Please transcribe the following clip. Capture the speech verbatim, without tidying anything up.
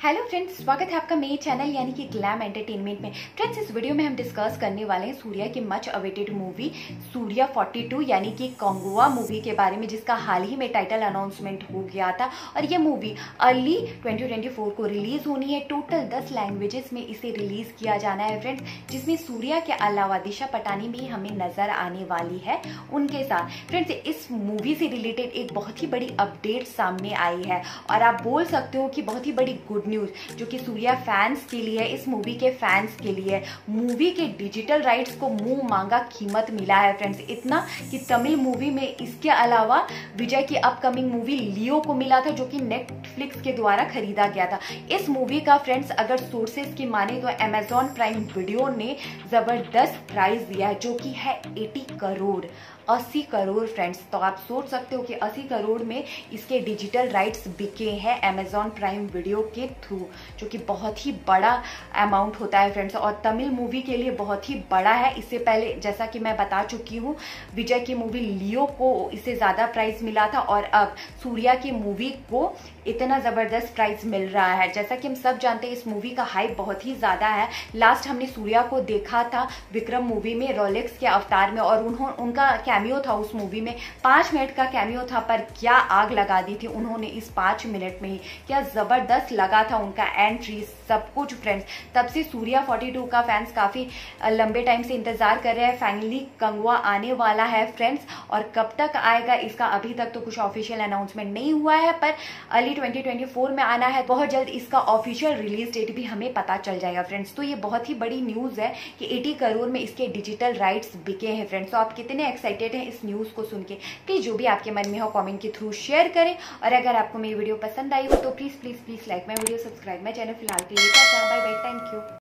Hello friends, स्वागत है आपका मेरे चैनल यानी कि ग्लैम एंटरटेनमेंट में। फ्रेंड्स, इस वीडियो में हम डिस्कस करने वाले हैं सूर्या की मच अवेटेड मूवी सूर्या बयालीस यानी कि कंगुआ मूवी के बारे में, जिसका हाल ही में टाइटल अनाउंसमेंट हो गया था और ये movie early twenty twenty four को रिलीज होनी है। टोटल दस लैंग्वेजेस में इसे रिलीज किया जाना है फ्रेंड्स, जिसमें सूर्या के अलावा दिशा पटानी भी हमें नजर आने वाली है उनके साथ। फ्रेंड्स, इस मूवी से रिलेटेड एक बहुत ही बड़ी अपडेट सामने आई है और आप बोल सकते हो कि बहुत ही बड़ी गुड न्यूज, जो कि सूर्या फैंस के लिए, इस मूवी के फैंस के लिए मूवी के डिजिटल राइट्स को मुंह मांगा कीमत मिला है फ्रेंड्स। इतना कि तमिल मूवी में इसके अलावा विजय की अपकमिंग मूवी लियो को मिला था, जो कि नेटफ्लिक्स के द्वारा खरीदा गया था। इस मूवी का फ्रेंड्स अगर सोर्सेज की माने तो अमेजॉन प्राइम वीडियो ने जबरदस्त प्राइस दिया है, जो कि है अस्सी करोड़ अस्सी करोड़ फ्रेंड्स। तो आप सोच सकते हो कि अस्सी करोड़ में इसके डिजिटल राइट्स बिके हैं अमेजॉन प्राइम वीडियो के थ्रू, जो कि बहुत ही बड़ा अमाउंट होता है फ्रेंड्स और तमिल मूवी के लिए बहुत ही बड़ा है। इससे पहले जैसा कि मैं बता चुकी हूँ, विजय की मूवी लियो को इससे ज्यादा प्राइस मिला था और अब सूर्या की मूवी को इतना जबरदस्त प्राइस मिल रहा है। जैसा कि हम सब जानते हैं, इस मूवी का हाइप बहुत ही ज्यादा है। लास्ट हमने सूर्या को देखा था विक्रम मूवी में रोलेक्स के अवतार में और उन्होंने उनका कैमियो था उस मूवी में, पांच मिनट का कैमियो था, पर क्या आग लगा दी थी उन्होंने इस पांच मिनट में ही। क्या जबरदस्त लगा था उनका एंट्री, सब कुछ फ्रेंड्स। तब से सूर्या बयालीस का फैंस काफी लंबे टाइम से इंतजार कर रहे हैं। फाइनली कंगुआ आने वाला है फ्रेंड्स, और कब तक आएगा इसका अभी तक तो कुछ ऑफिशियल अनाउंसमेंट नहीं हुआ है, पर अर्ली ट्वेंटी ट्वेंटी फोर में आना है। बहुत जल्द इसका ऑफिशियल रिलीज डेट भी हमें पता चल जाएगा फ्रेंड्स। तो ये बहुत ही बड़ी न्यूज है कि अस्सी करोड़ में इसके डिजिटल राइट्स बिके हैं फ्रेंड्स। तो आप कितने एक्साइटेड हैं इस न्यूज को सुन के? प्लीज जो भी आपके मन में हो कमेंट के थ्रू शेयर करें, और अगर आपको मेरी वीडियो पसंद आई हो तो please please please like my video, subscribe my channel. फिलहाल के लिए बाय बाय, थैंक यू।